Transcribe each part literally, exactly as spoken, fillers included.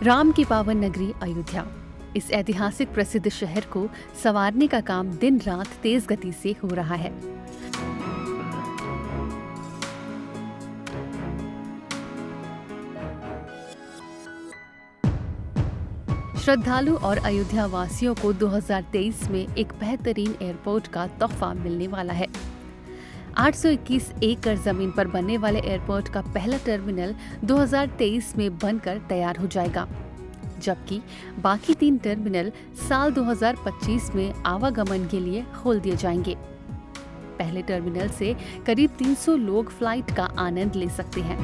राम की पावन नगरी अयोध्या, इस ऐतिहासिक प्रसिद्ध शहर को संवारने का काम दिन रात तेज गति से हो रहा है। श्रद्धालु और अयोध्या वासियों को दो हज़ार तेईस में एक बेहतरीन एयरपोर्ट का तोहफा मिलने वाला है। आठ सौ इक्कीस एकड़ जमीन पर बनने वाले एयरपोर्ट का पहला टर्मिनल दो हज़ार तेईस में बनकर तैयार हो जाएगा, जबकि बाकी तीन टर्मिनल साल दो हज़ार पच्चीस में आवागमन के लिए खोल दिए जाएंगे। पहले टर्मिनल से करीब तीन सौ लोग फ्लाइट का आनंद ले सकते हैं।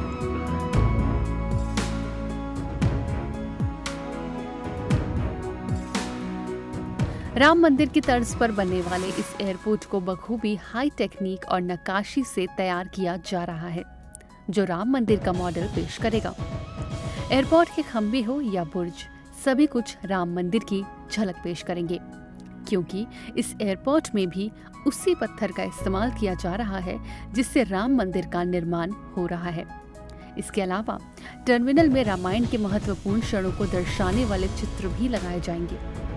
राम मंदिर की तर्ज पर बनने वाले इस एयरपोर्ट को बखूबी हाई टेक्निक और नक्काशी से तैयार किया जा रहा है, जो राम मंदिर का मॉडल पेश करेगा। एयरपोर्ट के खंभे हो या बुर्ज, सभी कुछ राम मंदिर की झलक पेश करेंगे, क्योंकि इस एयरपोर्ट में भी उसी पत्थर का इस्तेमाल किया जा रहा है जिससे राम मंदिर का निर्माण हो रहा है। इसके अलावा टर्मिनल में रामायण के महत्वपूर्ण क्षणों को दर्शाने वाले चित्र भी लगाए जाएंगे।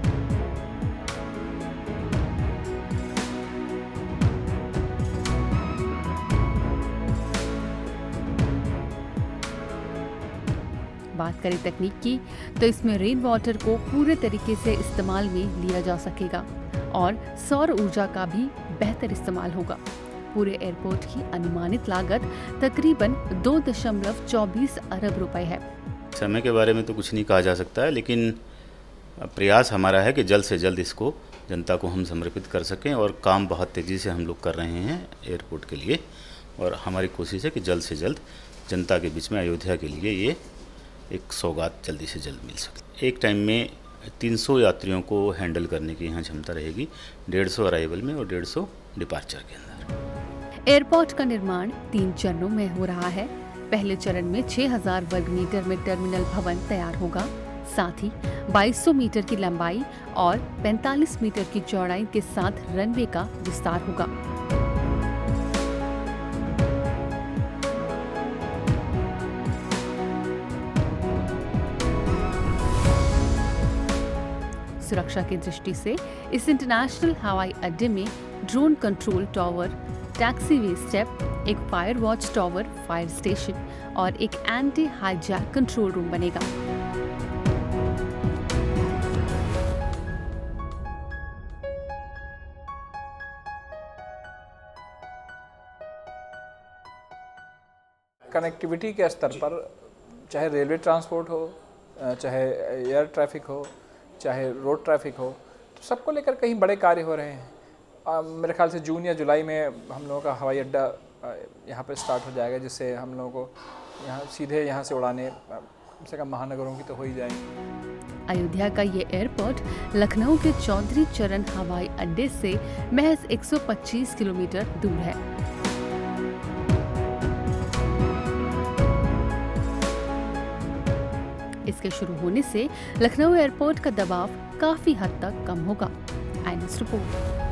बात करें तकनीक की, तो इसमें रेन वाटर को पूरे तरीके से इस्तेमाल में लिया जा सकेगा और सौर ऊर्जा का भी बेहतर इस्तेमाल होगा। पूरे एयरपोर्ट की अनुमानित लागत तकरीबन दो दशमलव चौबीस अरब रुपए है। समय के बारे में तो कुछ नहीं कहा जा सकता है, लेकिन प्रयास हमारा है कि जल्द से जल्द इसको जनता को हम समर्पित कर सकें, और काम बहुत तेज़ी से हम लोग कर रहे हैं एयरपोर्ट के लिए, और हमारी कोशिश है कि जल्द से जल्द जनता के बीच में अयोध्या के लिए ये एक सौगात जल्दी से जल्द मिल सके। एक टाइम में तीन सौ यात्रियों को हैंडल करने की यहाँ क्षमता रहेगी, डेढ़ सौ अराइवल में और डेढ़ सौ डिपार्चर के अंदर। एयरपोर्ट का निर्माण तीन चरणों में हो रहा है। पहले चरण में छह हज़ार वर्ग मीटर में टर्मिनल भवन तैयार होगा, साथ ही बाईस सौ मीटर की लंबाई और पैंतालीस मीटर की चौड़ाई के साथ रनवे का विस्तार होगा। सुरक्षा की दृष्टि से इस इंटरनेशनल हवाई अड्डे में drone control tower, taxiway step, एक fire watch tower, fire station और एक एंटी हाईजैक कंट्रोल रूम बनेगा। कनेक्टिविटी के स्तर पर चाहे रेलवे ट्रांसपोर्ट हो, चाहे एयर ट्रैफिक हो, चाहे रोड ट्रैफिक हो, तो सबको लेकर कहीं बड़े कार्य हो रहे हैं। आ, मेरे ख्याल से जून या जुलाई में हम लोगों का हवाई अड्डा यहाँ पर स्टार्ट हो जाएगा, जिससे हम लोगों को यहाँ सीधे यहाँ से उड़ाने कम से कम महानगरों की तो हो ही जाएंगी। अयोध्या का ये एयरपोर्ट लखनऊ के चौधरी चरण हवाई अड्डे से महज एक सौ पच्चीस किलोमीटर दूर है। इसके शुरू होने से लखनऊ एयरपोर्ट का दबाव काफी हद तक कम होगा। I news report.